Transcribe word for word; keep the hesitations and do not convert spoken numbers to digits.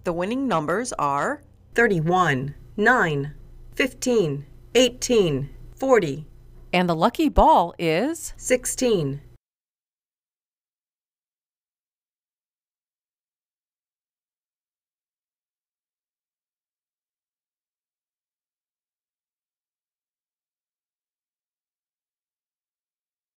The winning numbers are thirty-one, nine, fifteen, eighteen, forty, and the lucky ball is sixteen.